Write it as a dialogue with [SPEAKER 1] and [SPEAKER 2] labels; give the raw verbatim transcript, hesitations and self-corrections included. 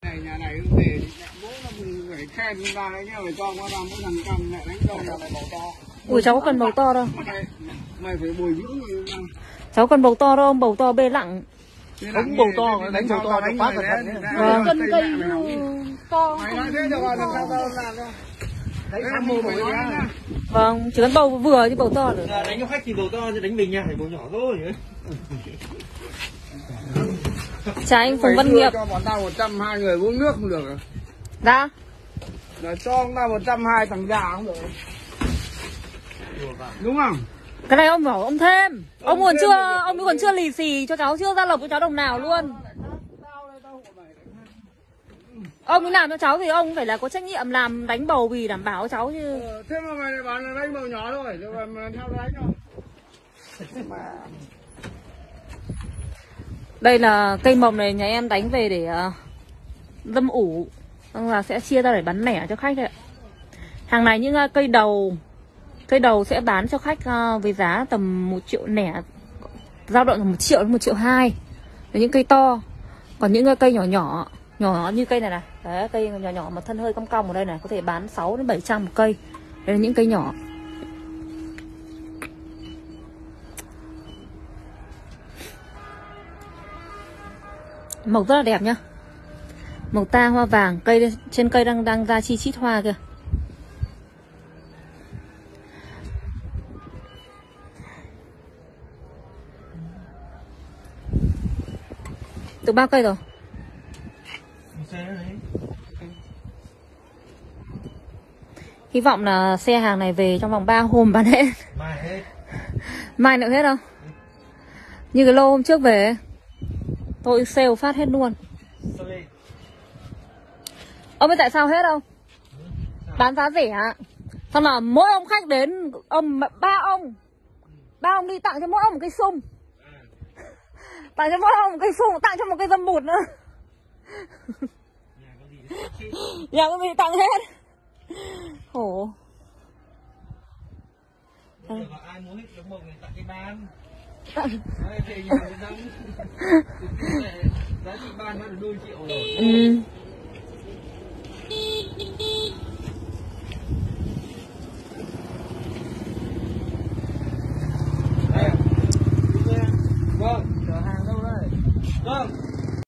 [SPEAKER 1] Này nhà này cũng để bố là mình phải khen người ta đấy nhá, phải cho qua làm mỗi thằng cầm lại đánh đâu nhà này bầu to.
[SPEAKER 2] Ui cháu có cần bầu to đâu.
[SPEAKER 1] Mày, mày phải bồi dưỡng người ta.
[SPEAKER 2] Cháu cần bầu to đâu, bầu to bê lặng.
[SPEAKER 3] Không bầu to, đánh bầu to đánh phát thật thật.
[SPEAKER 2] Vâng.
[SPEAKER 1] Cân cây
[SPEAKER 2] to.
[SPEAKER 1] Mày nói thế được rồi, làm sao tao làm đâu. Đấy là mồm mày nói nhá.
[SPEAKER 2] Vâng, chỉ cần bầu vừa chứ bầu to được.
[SPEAKER 3] Đánh cho khách thì bầu to chứ đánh mình nha, phải bầu nhỏ thôi.
[SPEAKER 2] Chào anh Phùng Văn Nghiệp.
[SPEAKER 1] Cho bọn tao một trăm hai người uống nước không được.
[SPEAKER 2] Dạ.
[SPEAKER 1] Là cho ông ta một trăm hai thằng già không được. Đúng không?
[SPEAKER 2] Cái này ông bảo ông thêm. Ông, ông còn chưa, ông còn chưa lì xì cho cháu, chưa ra lộc cho cháu đồng nào luôn. Ông ấy làm cho cháu thì ông phải là có trách nhiệm làm đánh bầu vì đảm bảo cháu chứ.
[SPEAKER 1] Ờ, thế mà mày lại bảo là đánh bầu nhỏ thôi, rồi mà theo đánh không?
[SPEAKER 2] Đây là cây mồng này nhà em đánh về để uh, dâm ủ. Xong là sẽ chia ra để bán lẻ cho khách đấy ạ. Hàng này những uh, cây đầu. Cây đầu sẽ bán cho khách uh, với giá tầm một triệu lẻ, dao động từ một triệu đến một triệu hai. Với những cây to. Còn những cây nhỏ nhỏ, nhỏ như cây này này, đấy, cây nhỏ nhỏ mà thân hơi cong cong ở đây này, có thể bán sáu đến bảy trăm một cây. Đây là những cây nhỏ. Màu rất là đẹp nhá. Màu ta hoa vàng, cây trên cây đang đang ra chi chít hoa kìa. Từ bao cây rồi? Hy vọng là xe hàng này về trong vòng ba hôm bán hết.
[SPEAKER 3] Mai hết.
[SPEAKER 2] Mai nữa hết không? Như cái lô hôm trước về tôi sale phát hết luôn. Ông biết tại sao hết không? Bán giá rẻ. Xong là mỗi ông khách đến, ông ba ông ba ông đi tặng cho mỗi ông một cây sung. Tặng cho mỗi ông một cây sung, tặng cho một cây dâm bụt nữa. Nhà có gì tặng hết. Khổ.
[SPEAKER 3] Ai muốn hết cái mộng này tặng cái ban. Giá trị ban nó được đôi triệu rồi.
[SPEAKER 2] Ừ.